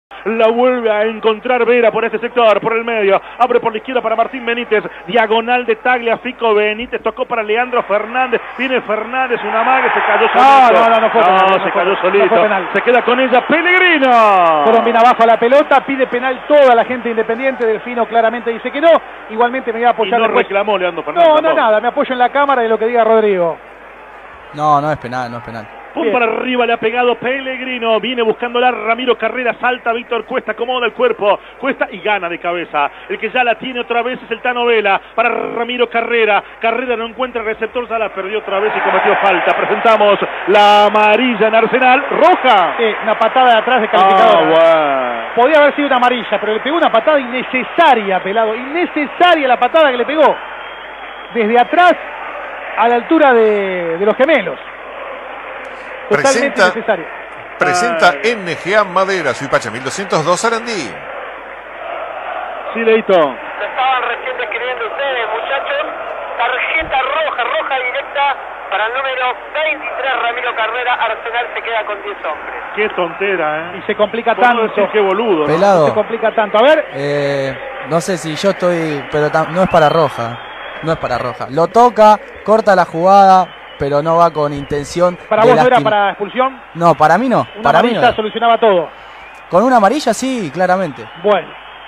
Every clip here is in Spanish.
La vuelve a encontrar Vera por este sector, por el medio. Abre por la izquierda para Martín Benítez. Diagonal de Tagliafico. Benítez tocó para Leandro Fernández. Viene Fernández, una maga, se cayó solito. No fue penal, se cayó solito. No fue penal. Se queda con ella Pellegrino. Fueron bien abajo a la pelota, pide penal toda la gente Independiente. Delfino claramente dice que no. Igualmente me voy a apoyar. Y no después. reclamó Leandro Fernández. No, nada, me apoyo en la cámara de lo que diga Rodrigo. No es penal, no es penal. Pum para arriba, le ha pegado Pellegrino, viene buscándola Ramiro Carrera, salta Víctor Cuesta, acomoda el cuerpo, Cuesta y gana de cabeza. El que ya la tiene otra vez es el Tano Vela, para Ramiro Carrera. Carrera no encuentra el receptor, ya la perdió otra vez y cometió falta. Presentamos la amarilla en Arsenal, roja. Sí, una patada de atrás de calificadora. Bueno. Podía haber sido una amarilla, pero le pegó una patada innecesaria, Pelado. Innecesaria la patada que le pegó. Desde atrás a la altura de los gemelos. Totalmente necesario. Presenta NGA Madera, Suipacha 1202 Sarandí. Sí, Leito. Lo estaban recién describiendo ustedes, muchachos. Tarjeta roja directa para el número 23, Ramiro Carrera. Arsenal se queda con 10 hombres. Qué tontera, Y se complica ¿Cómo tanto. decir qué boludo, ¿no? Pelado. Se complica tanto. A ver. No sé si yo estoy, pero no es para roja. No es para roja. Lo toca, corta la jugada, pero no va con intención. ¿Para vos no era para expulsión? No, para mí no. Una Para mí amarilla no. solucionaba todo. Con una amarilla sí, claramente. Bueno.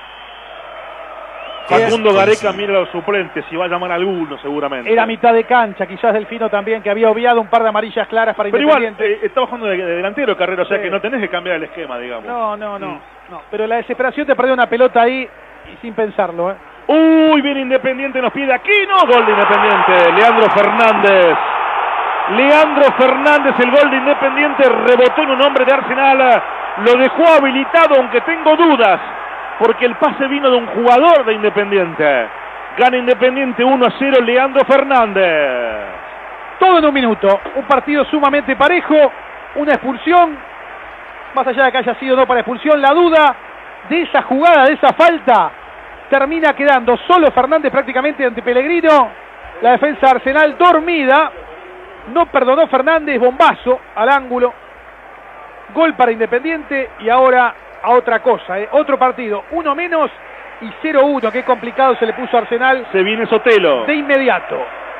Facundo Gareca mira a los suplentes y va a llamar a alguno seguramente. Era mitad de cancha, quizás Delfino también, que había obviado un par de amarillas claras para Pero igual, Independiente. estaba jugando de delantero Carrera, o sea Sí. que no tenés que cambiar el esquema, digamos. No. Pero la desesperación te perdió una pelota ahí y sin pensarlo, Uy, bien Independiente, nos pide Aquino, gol de Independiente, Leandro Fernández. Leandro Fernández, el gol de Independiente, rebotó en un hombre de Arsenal, lo dejó habilitado, aunque tengo dudas, porque el pase vino de un jugador de Independiente. Gana Independiente 1-0, Leandro Fernández. Todo en un minuto, un partido sumamente parejo, una expulsión, más allá de que haya sido no para expulsión, la duda de esa jugada, de esa falta, termina quedando solo Fernández prácticamente ante Pellegrino. La defensa de Arsenal dormida, no perdonó Fernández, bombazo al ángulo, gol para Independiente y ahora a otra cosa, otro partido, uno menos y 0-1, qué complicado se le puso a Arsenal. Se viene Sotelo. De inmediato.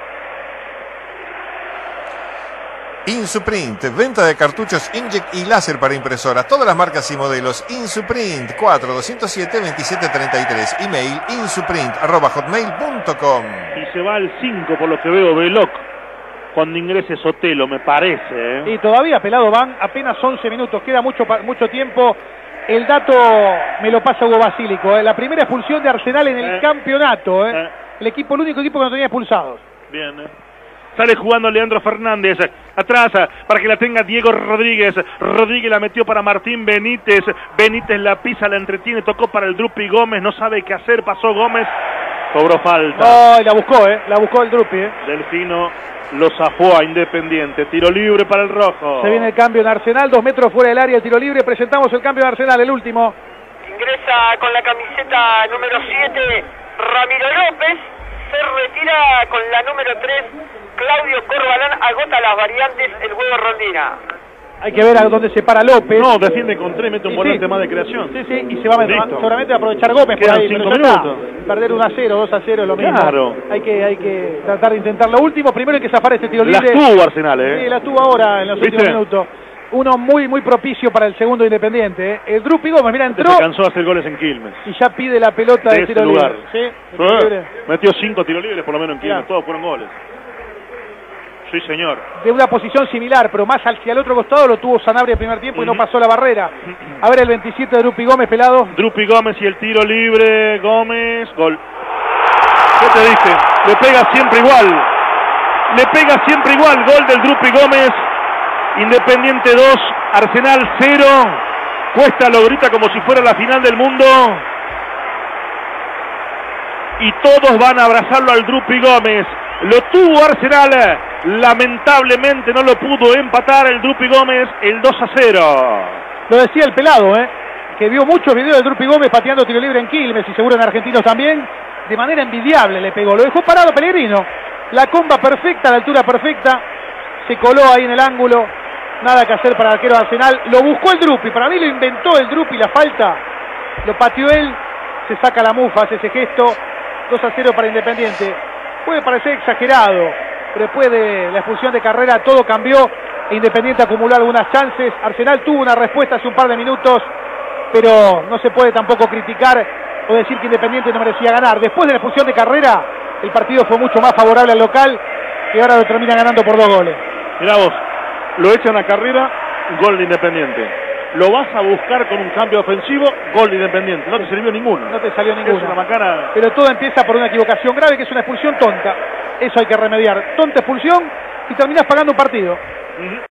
Insuprint, venta de cartuchos inkjet y láser para impresoras, todas las marcas y modelos. Insuprint 4-207-2733, email insuprint@hotmail.com. Y se va al 5 por lo que veo Veloc cuando ingrese Sotelo, me parece. Y todavía, Pelado, van apenas 11 minutos, queda mucho tiempo. El dato me lo pasa Hugo Basílico, la primera expulsión de Arsenal en el campeonato, el único equipo que no tenía expulsados. Bien, Sale jugando Leandro Fernández, atrás para que la tenga Diego Rodríguez. Rodríguez la metió para Martín Benítez. Benítez la pisa, la entretiene, tocó para el Drupi Gómez, no sabe qué hacer, pasó Gómez, cobró falta. Oh, la buscó el Drupi. Delfino lo zafó a Independiente, tiro libre para el rojo. Se viene el cambio en Arsenal, 2 metros fuera del área, el tiro libre. Presentamos el cambio de Arsenal, el último. Ingresa con la camiseta número 7, Ramiro López. Se retira con la número 3, Claudio Corbalán. Agota las variantes el huevo Rondina. Hay que ver a dónde se para López. No, defiende con 3, mete un volante más de creación. Sí, y se va a seguramente a aprovechar Gómez por Quedan ahí. 5 pero ya minutos. está. Perder 1-0, 2-0 es lo mismo. Claro. Hay que tratar de intentar lo último. Primero hay que zafar este tiro libre. Las tuvo Arsenal, Sí, las tuvo ahora en los ¿Viste? últimos minutos. Uno muy propicio para el segundo Independiente. El Drupi Gómez, mira, entró Se cansó de hacer goles en Quilmes. y ya pide la pelota de De ese tiro lugar. libre. Sí, de tiro libre. Metió 5 tiros libres por lo menos en Quilmes, Mirá. todos fueron goles. Sí, señor. De una posición similar, pero más hacia el otro costado lo tuvo Sanabria el primer tiempo y no pasó la barrera. A ver el 27 de Drupi Gómez, Pelado. Drupi Gómez y el tiro libre, Gómez, gol. ¿Qué te dije? Le pega siempre igual. Le pega siempre igual, gol del Drupi Gómez. Independiente 2, Arsenal 0. Cuesta lo grita como si fuera la final del mundo. Y todos van a abrazarlo al Drupi Gómez. Lo tuvo Arsenal, lamentablemente no lo pudo empatar el Drupi Gómez, el 2-0. Lo decía el Pelado, que vio muchos videos de Drupi Gómez pateando tiro libre en Quilmes y seguro en Argentinos también. De manera envidiable le pegó, lo dejó parado Pellegrino. La comba perfecta, la altura perfecta. Se coló ahí en el ángulo Nada que hacer para el arquero de Arsenal. Lo buscó el Drupi. Para mí lo inventó el Drupi la falta. Lo pateó él. Se saca la mufa, hace ese gesto. 2-0 para Independiente. Puede parecer exagerado, pero después de la expulsión de Carrera todo cambió. E Independiente acumuló algunas chances. Arsenal tuvo una respuesta hace un par de minutos, pero no se puede tampoco criticar o decir que Independiente no merecía ganar. Después de la expulsión de Carrera, el partido fue mucho más favorable al local, y ahora lo termina ganando por 2 goles. Mirá vos, lo echan a Carrera, gol de Independiente. Lo vas a buscar con un cambio ofensivo, gol de Independiente. No te sirvió ninguno. No te salió Es ninguno. una macana. Pero todo empieza por una equivocación grave, que es una expulsión tonta. Eso hay que remediar. Tonta expulsión y terminás pagando un partido.